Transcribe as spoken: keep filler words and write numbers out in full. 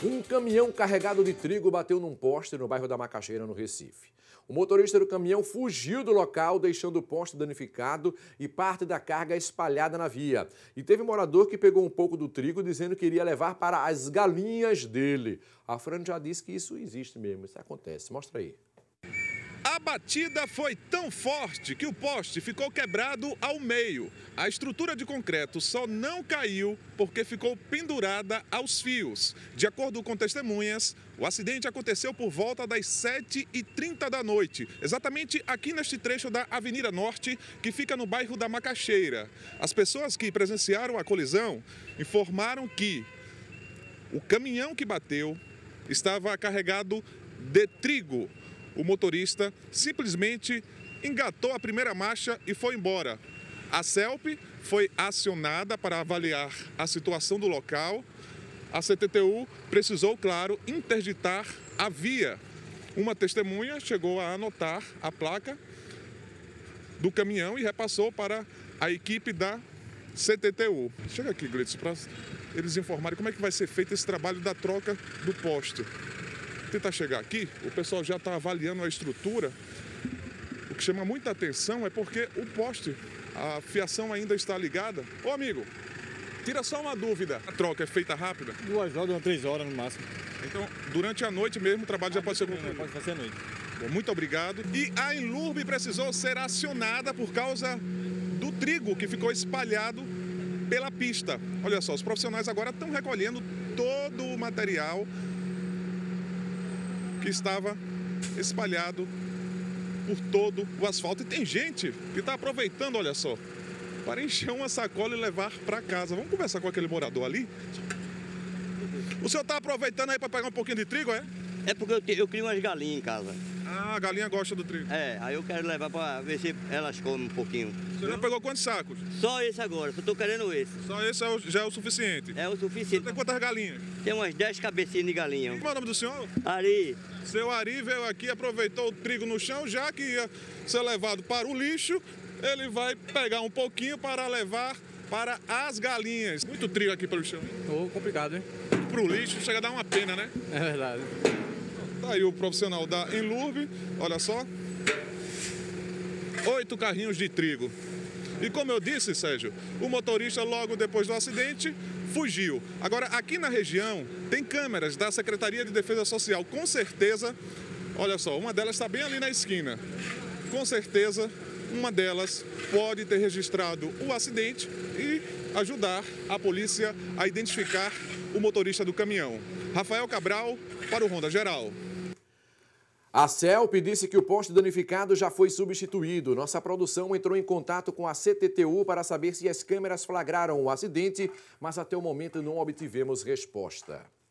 Um caminhão carregado de trigo bateu num poste no bairro da Macaxeira, no Recife. O motorista do caminhão fugiu do local, deixando o poste danificado e parte da carga espalhada na via. E teve um morador que pegou um pouco do trigo, dizendo que iria levar para as galinhas dele. A Fran já disse que isso existe mesmo, isso acontece. Mostra aí. A batida foi tão forte que o poste ficou quebrado ao meio. A estrutura de concreto só não caiu porque ficou pendurada aos fios. De acordo com testemunhas, o acidente aconteceu por volta das sete e trinta da noite, exatamente aqui neste trecho da Avenida Norte, que fica no bairro da Macaxeira. As pessoas que presenciaram a colisão informaram que o caminhão que bateu estava carregado de trigo. O motorista simplesmente engatou a primeira marcha e foi embora. A CELP foi acionada para avaliar a situação do local. A C T T U precisou, claro, interditar a via. Uma testemunha chegou a anotar a placa do caminhão e repassou para a equipe da C T T U. Chega aqui, Glitz, para eles informarem como é que vai ser feito esse trabalho da troca do poste. Tentar chegar aqui, o pessoal já está avaliando a estrutura. O que chama muita atenção é porque o poste, a fiação ainda está ligada. Ô amigo, tira só uma dúvida, a troca é feita rápida? Duas horas, três horas no máximo. Então, durante a noite mesmo, o trabalho já pode ser concluído? Pode fazer à noite. Bom, muito obrigado. E a Enlurb precisou ser acionada por causa do trigo que ficou espalhado pela pista. Olha só, os profissionais agora estão recolhendo todo o material que estava espalhado por todo o asfalto. E tem gente que está aproveitando, olha só, para encher uma sacola e levar para casa. Vamos conversar com aquele morador ali? O senhor está aproveitando aí para pegar um pouquinho de trigo, é? É porque eu, te, eu crio umas galinhas em casa. Ah, a galinha gosta do trigo. É, aí eu quero levar para ver se elas comem um pouquinho. Você já pegou quantos sacos? Só esse agora, só estou querendo esse. Só esse é o, já é o suficiente? É o Você suficiente. tem quantas galinhas? Tem umas dez cabecinhas de galinha. Como é o nome do senhor? Ari, Seu Ari veio aqui, aproveitou o trigo no chão, já que ia ser levado para o lixo, ele vai pegar um pouquinho para levar para as galinhas. Muito trigo aqui pelo chão. Tô complicado, hein? Para o lixo chega a dar uma pena, né? É verdade. Tá aí o profissional da Enlurb, olha só. Oito carrinhos de trigo. E como eu disse, Sérgio, o motorista logo depois do acidente fugiu. Agora, aqui na região, tem câmeras da Secretaria de Defesa Social. Com certeza, olha só, uma delas está bem ali na esquina. Com certeza, uma delas pode ter registrado o acidente e ajudar a polícia a identificar o motorista do caminhão. Rafael Cabral, para o Ronda Geral. A CELP disse que o poste danificado já foi substituído. Nossa produção entrou em contato com a C T T U para saber se as câmeras flagraram o acidente, mas até o momento não obtivemos resposta.